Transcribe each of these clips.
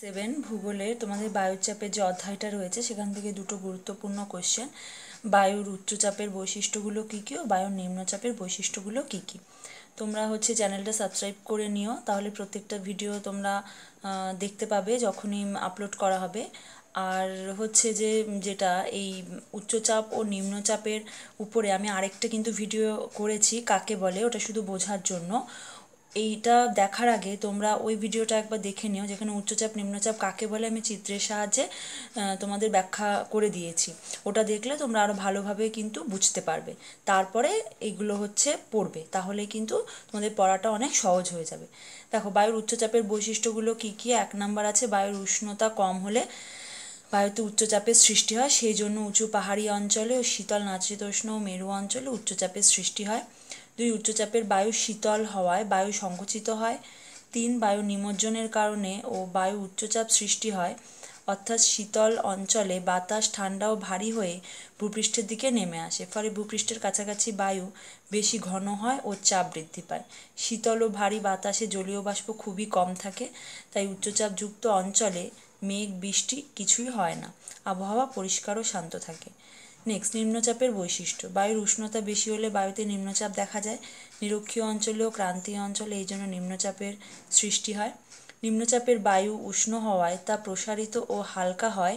Seven ভূগোলে তোমাদের বায়ুচাপের যে অধ্যায়টা রয়েছে সেখান থেকে দুটো গুরুত্বপূর্ণ কোশ্চেন, বায়ুর উচ্চচাপের বৈশিষ্ট্যগুলো কী কী ও বায়ুর নিম্নচাপের বৈশিষ্ট্যগুলো কী কী। তোমরা চ্যানেলটা সাবস্ক্রাইব করে নিও, তাহলে প্রত্যেকটা ভিডিও তোমরা দেখতে পাবে যখনই আপলোড করা হবে। আর যেটা এই উচ্চচাপ ও নিম্নচাপের উপরে আমি আরেকটা কিন্তু ভিডিও করেছি, কাকে বলে, ওটা শুধু বোঝার জন্য। এইটা দেখার আগে তোমরা ওই ভিডিওটা একবার দেখে নিও, যেখানে উচ্চচাপ নিম্নচাপ কাকে বলে আমি চিত্রের সাহায্যে তোমাদের ব্যাখ্যা করে দিয়েছি। ওটা দেখলে তোমরা আরও ভালোভাবে কিন্তু বুঝতে পারবে, তারপরে এইগুলো পড়বে, তাহলে কিন্তু তোমাদের পড়াটা অনেক সহজ হয়ে যাবে। দেখো, বায়ুর উচ্চচাপের বৈশিষ্ট্যগুলো কী কী। 1 নাম্বার আছে, বায়ুর উষ্ণতা কম হলে বায়ুতে উচ্চচাপের সৃষ্টি হয়, সেই জন্য উঁচু পাহাড়ি অঞ্চলে ও শীতল নাতিশীতোষ্ণ ও মেরু অঞ্চলে উচ্চচাপের সৃষ্টি হয়। 2 উচ্চচাপের বায়ু শীতল হওয়ায় বায়ু সংকুচিত হয়। 3 বায়ু নিমজ্জনের কারণে ও বায়ু উচ্চচাপ সৃষ্টি হয়, অর্থাৎ শীতল অঞ্চলে বাতাস ঠান্ডা ও ভারী হয়ে ভূপৃষ্ঠের দিকে নেমে আসে, ফলে ভূপৃষ্ঠের কাছাকাছি বায়ু বেশি ঘন হয় ও চাপ বৃদ্ধি পায়। শীতল ও ভারী বাতাসে জলীয় বাষ্প খুবই কম থাকে, তাই উচ্চচাপযুক্ত অঞ্চলে মেঘ বৃষ্টি কিছুই হয় না, আবহাওয়া পরিষ্কার ও শান্ত থাকে। নেক্সট, নিম্নচাপের বৈশিষ্ট্য। বায়ুর উষ্ণতা বেশি হলে বায়ুতে নিম্নচাপ দেখা যায়। নিরক্ষীয় অঞ্চলে ও ক্রান্তীয় অঞ্চলে এই জন্য নিম্নচাপের সৃষ্টি হয়। নিম্নচাপের বায়ু উষ্ণ হওয়ায় তা প্রসারিত ও হালকা হয়।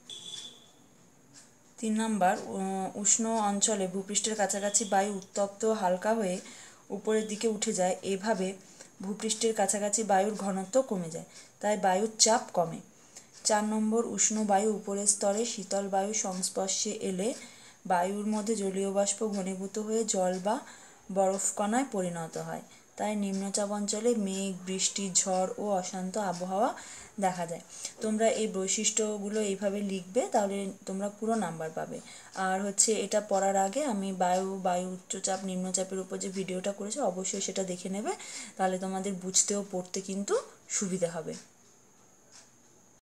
3 নাম্বার, উষ্ণ অঞ্চলে ভূপৃষ্ঠের কাছাকাছি বায়ু উত্তপ্ত ও হালকা হয়ে উপরের দিকে উঠে যায়, এভাবে ভূপৃষ্ঠের কাছাকাছি বায়ুর ঘনত্ব কমে যায়, তাই বায়ুর চাপ কমে। 4 নম্বর, উষ্ণ বায়ু উপরের স্তরে শীতল বায়ুর সংস্পর্শে এলে বায়ুর মধ্যে জলীয় বাষ্প ঘনীভূত হয়ে জল বা বরফকণায় পরিণত হয়, তাই নিম্নচাপ অঞ্চলে মেঘ, বৃষ্টি, ঝড় ও অশান্ত আবহাওয়া দেখা যায়। তোমরা এই বৈশিষ্ট্যগুলো এইভাবে লিখবে, তাহলে তোমরা পুরো নাম্বার পাবে। আর এটা পড়ার আগে আমি বায়ু উচ্চচাপ নিম্নচাপের উপর যে ভিডিওটা করেছি অবশ্যই সেটা দেখে নেবে, তাহলে তোমাদের বুঝতে ও পড়তে কিন্তু সুবিধা হবে।